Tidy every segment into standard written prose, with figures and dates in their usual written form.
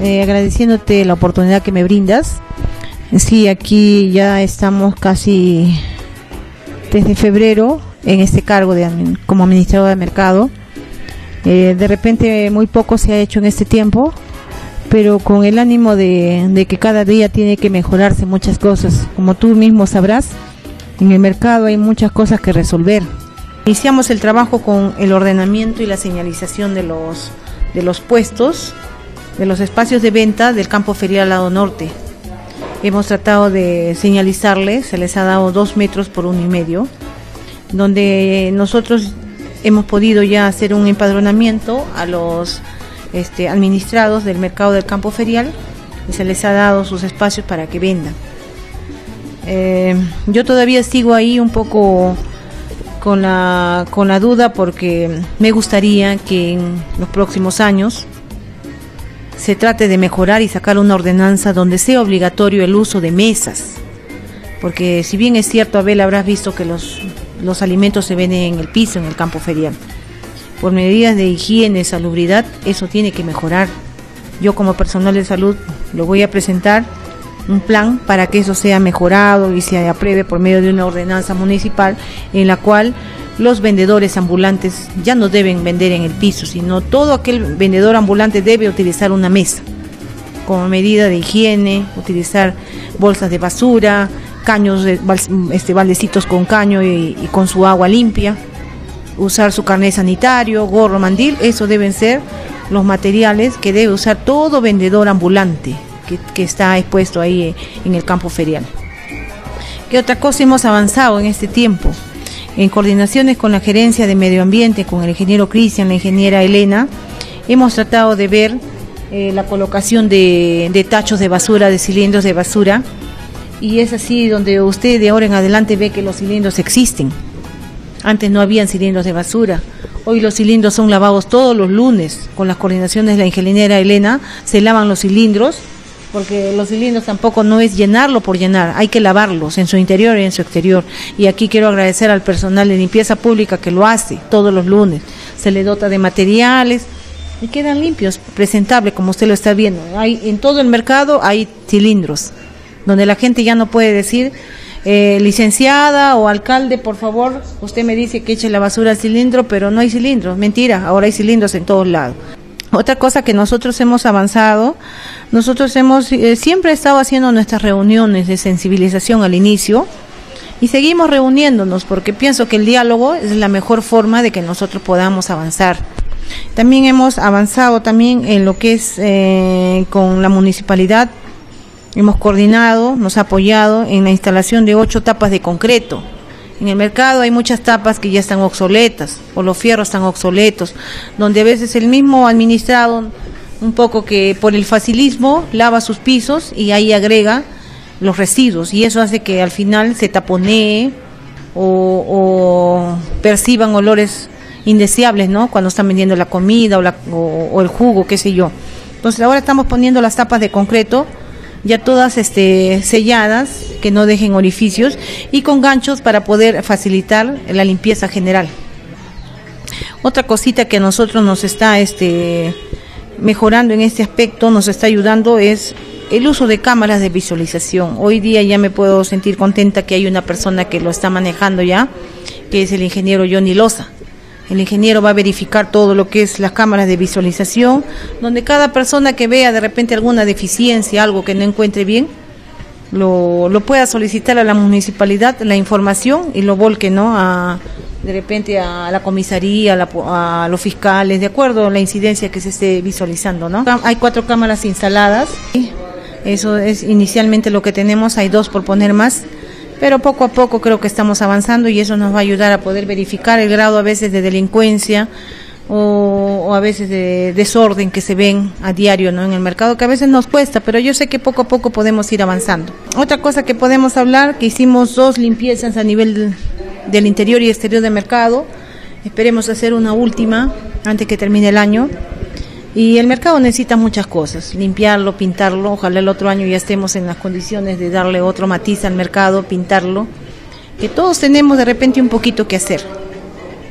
agradeciéndote la oportunidad que me brindas. Sí, aquí ya estamos casi desde febrero en este cargo como administrador de mercado. De repente muy poco se ha hecho en este tiempo, pero con el ánimo de que cada día tiene que mejorarse muchas cosas. Como tú mismo sabrás, en el mercado hay muchas cosas que resolver. Iniciamos el trabajo con el ordenamiento y la señalización de los puestos, de los espacios de venta del campo ferial lado norte. Hemos tratado de señalizarles, se les ha dado 2 metros por 1,5 metros, donde nosotros hemos podido ya hacer un empadronamiento a los administrados del mercado del campo ferial y se les ha dado sus espacios para que vendan. Yo todavía sigo ahí un poco con la duda, porque me gustaría que en los próximos años se trate de mejorar y sacar una ordenanza donde sea obligatorio el uso de mesas, porque si bien es cierto, Abel, habrás visto que los alimentos se venden en el piso en el campo ferial. Por medidas de higiene, salubridad, eso tiene que mejorar. Yo como personal de salud lo voy a presentar un plan para que eso sea mejorado y se apruebe por medio de una ordenanza municipal en la cual los vendedores ambulantes ya no deben vender en el piso, sino todo aquel vendedor ambulante debe utilizar una mesa como medida de higiene, utilizar bolsas de basura, caños, baldecitos con caño y con su agua limpia, usar su carnet sanitario, gorro, mandil. Eso deben ser los materiales que debe usar todo vendedor ambulante que está expuesto ahí en el campo ferial. ¿Qué otra cosa hemos avanzado en este tiempo? En coordinaciones con la gerencia de medio ambiente, con el ingeniero Cristian, la ingeniera Elena, hemos tratado de ver la colocación de tachos de basura, de cilindros de basura, y es así donde usted de ahora en adelante ve que los cilindros existen. Antes no habían cilindros de basura. Hoy los cilindros son lavados todos los lunes. Con las coordinaciones de la ingeniera Elena se lavan los cilindros, porque los cilindros tampoco no es llenarlo por llenar, hay que lavarlos en su interior y en su exterior. Y aquí quiero agradecer al personal de limpieza pública que lo hace todos los lunes. Se le dota de materiales y quedan limpios, presentables, como usted lo está viendo. En todo el mercado hay cilindros, donde la gente ya no puede decir, licenciada o alcalde, por favor, usted me dice que eche la basura al cilindro, pero no hay cilindros. Mentira, ahora hay cilindros en todos lados. Otra cosa que nosotros hemos avanzado, nosotros hemos siempre estado haciendo nuestras reuniones de sensibilización al inicio y seguimos reuniéndonos, porque pienso que el diálogo es la mejor forma de que nosotros podamos avanzar. También hemos avanzado también en lo que es con la municipalidad. Hemos coordinado, nos ha apoyado en la instalación de 8 tapas de concreto. En el mercado hay muchas tapas que ya están obsoletas, o los fierros están obsoletos, donde a veces el mismo administrado, un poco que por el facilismo, lava sus pisos y ahí agrega los residuos, y eso hace que al final se taponee o perciban olores indeseables, ¿no?, cuando están vendiendo la comida o el jugo, qué sé yo. Entonces ahora estamos poniendo las tapas de concreto, ya todas selladas, que no dejen orificios, y con ganchos para poder facilitar la limpieza general. Otra cosita que a nosotros nos está mejorando en este aspecto, nos está ayudando, es el uso de cámaras de visualización. Hoy día ya me puedo sentir contenta que hay una persona que lo está manejando ya, que es el ingeniero Johnny Loza. El ingeniero va a verificar todo lo que es las cámaras de visualización, donde cada persona que vea de repente alguna deficiencia, algo que no encuentre bien, lo pueda solicitar a la municipalidad, la información, y lo volque, ¿no?, de repente a la comisaría, a los fiscales, de acuerdo a la incidencia que se esté visualizando, ¿no? Hay 4 cámaras instaladas, eso es inicialmente lo que tenemos, hay 2 por poner más, pero poco a poco creo que estamos avanzando, y eso nos va a ayudar a poder verificar el grado a veces de delincuencia o a veces de desorden que se ven a diario, ¿no?, en el mercado, que a veces nos cuesta, pero yo sé que poco a poco podemos ir avanzando. Otra cosa que podemos hablar, que hicimos 2 limpiezas a nivel del interior y exterior del mercado, esperemos hacer una última antes que termine el año. Y el mercado necesita muchas cosas, limpiarlo, pintarlo, ojalá el otro año ya estemos en las condiciones de darle otro matiz al mercado, pintarlo, que todos tenemos de repente un poquito que hacer,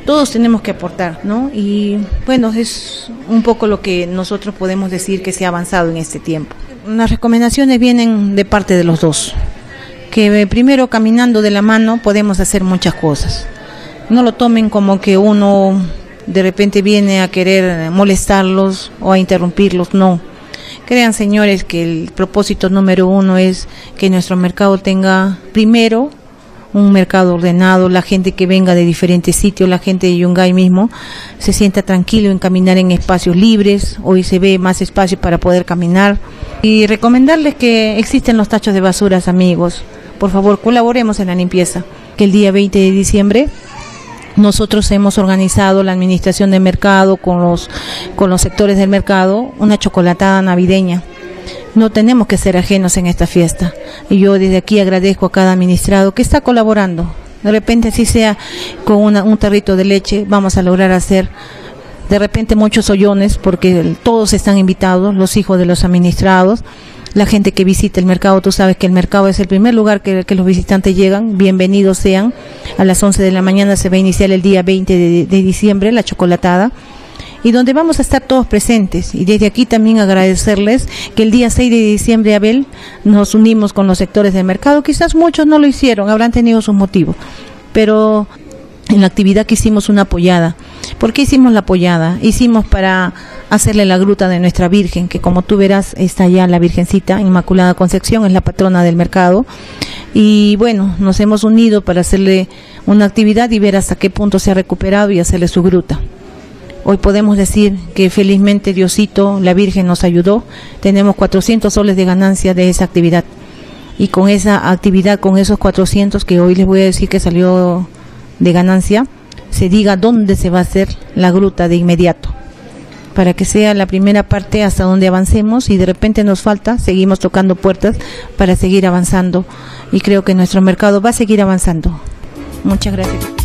todos tenemos que aportar, ¿no? Y bueno, es un poco lo que nosotros podemos decir que se ha avanzado en este tiempo. Las recomendaciones vienen de parte de los dos, que primero caminando de la mano podemos hacer muchas cosas. No lo tomen como que uno de repente viene a querer molestarlos o a interrumpirlos, no. Crean, señores, que el propósito número uno es que nuestro mercado tenga primero un mercado ordenado, la gente que venga de diferentes sitios, la gente de Yungay mismo, se sienta tranquilo en caminar en espacios libres. Hoy se ve más espacio para poder caminar. Y recomendarles que existen los tachos de basuras, amigos. Por favor, colaboremos en la limpieza. Que el día 20 de diciembre nosotros hemos organizado, la administración del mercado con los sectores del mercado, una chocolatada navideña. No tenemos que ser ajenos en esta fiesta. Y yo desde aquí agradezco a cada administrado que está colaborando. De repente, así sea con un tarrito de leche, vamos a lograr hacer de repente muchos ollones, porque todos están invitados, los hijos de los administrados, la gente que visita el mercado. Tú sabes que el mercado es el primer lugar que los visitantes llegan. Bienvenidos sean. A las 11 de la mañana se va a iniciar el día 20 de diciembre la chocolatada, y donde vamos a estar todos presentes. Y desde aquí también agradecerles que el día 6 de diciembre, Abel, nos unimos con los sectores del mercado. Quizás muchos no lo hicieron, habrán tenido sus motivos, pero en la actividad que hicimos una apoyada. ¿Por qué hicimos la apoyada? Hicimos para hacerle la gruta de nuestra Virgen, que como tú verás está allá la Virgencita Inmaculada Concepción, es la patrona del mercado. Y bueno, nos hemos unido para hacerle una actividad y ver hasta qué punto se ha recuperado y hacerle su gruta. Hoy podemos decir que felizmente Diosito, la Virgen, nos ayudó. Tenemos 400 soles de ganancia de esa actividad. Y con esa actividad, con esos 400 que hoy les voy a decir que salió de ganancia, se diga dónde se va a hacer la gruta de inmediato, para que sea la primera parte hasta donde avancemos, y de repente nos falta, seguimos tocando puertas para seguir avanzando, y creo que nuestro mercado va a seguir avanzando. Muchas gracias.